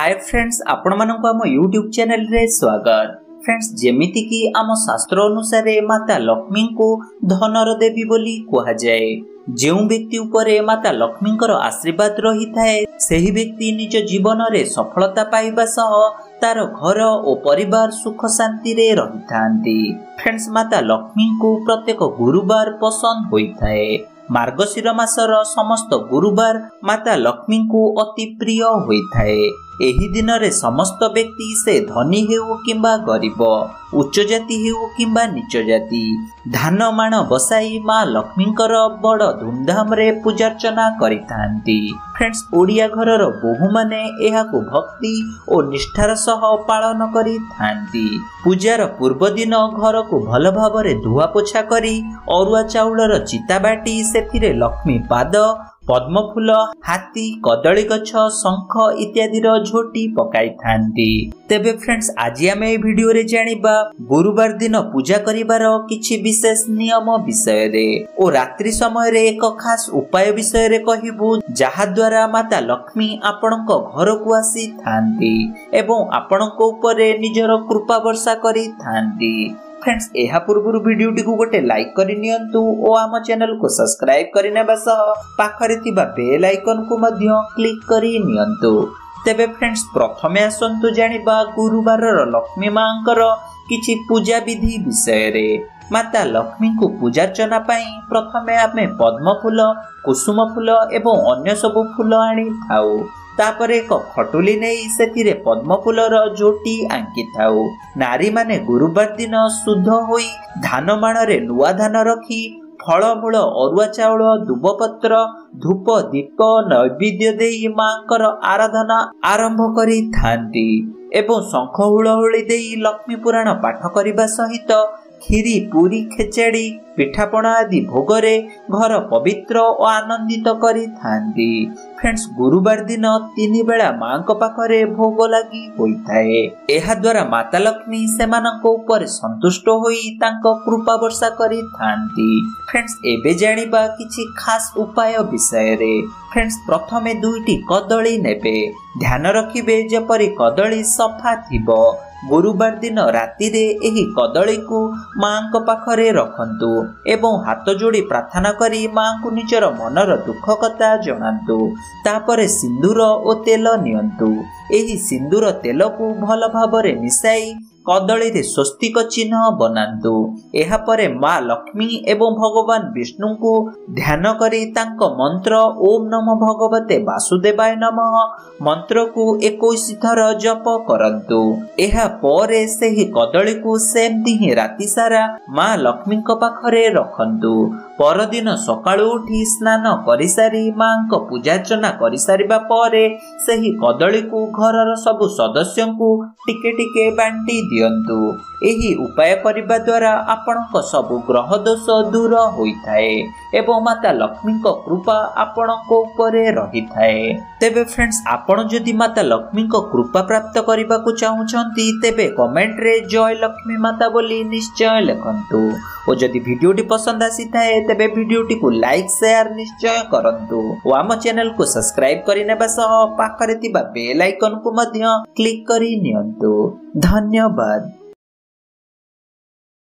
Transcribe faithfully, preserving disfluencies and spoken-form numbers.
Hi friends, आपण मानक आम यूट्यूब चैनल रे स्वागत। फ्रेंड्स, जेमिति की आम शास्त्र अनुसार माता लक्ष्मी को धनर देवी बोली कहा जाए। जो व्यक्ति उपरे माता लक्ष्मी आशीर्वाद रही थाए सही व्यक्ति निज जीवन में सफलता पाइबा सह तार घर और परिवार सुख शांति रे रही थांती। फ्रेंड्स, माता लक्ष्मी को प्रत्येक गुरुवार पसंद होइथाए। मार्गशीर मासर समस्त गुरुवार माता लक्ष्मी को अति प्रिय होइथाए। एही दिन रे समस्त व्यक्ति से धनी हेउ किंबा गरीब, उच्च जाति हेउ किंबा नीच जाति धान माण बसाई माँ लक्ष्मींकर बड़ धूमधाम रे पूजार्चना करिथांती। फ्रेंड्स, ओडिया घरर बोहू माने एहाकु भक्ति और निष्ठार सह पालन करिथांती। पूजार पूर्व दिन घर को भल भावरे धुआ पोछा करी अरुआ चाउलर चिता बाटी सेथिरे लक्ष्मी पाद, पद्म फूल, हाथी, कदली गछ, शंख इत्यादि झोटी पकाई थांती। तेबे फ्रेंड्स, आज आमे ए वीडियो रे जानिबा गुरुवार दिन पूजा करिबार किछि विशेष नियम विषय रे और रात्रि समय रे एक खास उपाय विषय रे कहिबु, जहा द्वारा माता लक्ष्मी आपणक घर को आसी थांती एवं आपणक ऊपर निजर कृपा वर्षा करि थांती। फ्रेंड्स, एहा पूर्व वीडियो टी को गोटे लाइक करि नियंतु और आम चैनल को सब्सक्राइब करिनेबा सह पाखरे थिबा बेल आइकन को मध्य क्लिक करि नियंतु। तेबे फ्रेंड्स, प्रथमे आसंतु जानिबा गुरुवार लक्ष्मी मांकर किछि पूजा विधि विषय रे। माता लक्ष्मी को पूजार्चना पाई प्रथमे आमे पद्म फूल, कुसुम फूल एवं अन्य सब फूल आनी थाउ। तापरे एक खटुली नहीं सेतिरे पद्म फूलर जोटी आंकी थाउ। नारी माने गुरुवार दिन शुद्ध होई धान माणरे नुआ धान रखी फलमूल, अरुआ चाउल, दुबपत्र, धूप, दीप नैवेद्य देई मांकर आराधना आरंभ करी थांती एवं शंख हुलहुली देई लक्ष्मी पुराण पाठ करिबा सहित खीरी, पूरी, खेचेड़ी, पिठापଣା आदि भोगरे घर पवित्र और आनंदित करी थांती। फ्रेंड्स, गुरुवार दिन तीन बेला मां को पाखरे भोग लगी होइथाए। एहा द्वारा माता लक्ष्मी सेमानक ऊपर संतुष्ट होई तांको कृपा वर्षा करी थांती। फ्रेंड्स, एबे जानिबा किछि खास उपाय विषय रे। फ्रेंड्स, प्रथमे दुईटी कदली नेबे। ध्यान रखिबे जेपरि कदली सफा थिबो। गुरुवार दिन राति रे एही कदली को मां को पाखरे रखंतु एवं हाथ जोड़ी प्रार्थना करी मां को निजर मनर दुख कथा जणांतु। तापरे सिंदूर और तेल नियंतु। एही सिंदूर तेल को भल भावरे मिसाई कदली रे स्वस्तिक चिन्ह बनांतु। एहा परे मां लक्ष्मी एवं भगवान विष्णु को ध्यान करी तांको मंत्र ओम नमो भगवते वासुदेवाय नमः मंत्र को इक्कीस थर जप करंतु। एहा परे सेही कदली को सेमती ही राति सारा मां लक्ष्मी को पाखरे रखंतु। परदिन सकाळु उठी स्नान करि सारी मां को पूजार्चना करि सारिबा परे सेही कदली को घरर सब सदस्य को टिके टिके बांटी दियंतु। एही उपाय करिबा द्वारा आपणक सब ग्रह दोष दूर होइथाए एवं माता लक्ष्मी को कृपा आपणक ऊपरे रहिथाए। तेबे फ्रेंड्स, आपण जदि माता लक्ष्मी को कृपा प्राप्त करिबा को चाहुचंती तेबे कमेंट रे जय लक्ष्मी माता बोली निश्चय लिखंतु। और जदि वीडियोटी पसंद आसी थाए तेबे वीडियोटी को लाइक शेयर निश्चय करंतु और आम चैनल को सब्सक्राइब करिनेबा सह पाखरे थिबा बेल आइकन को मध्य क्लिक करि नियंतु। धन्यवाद।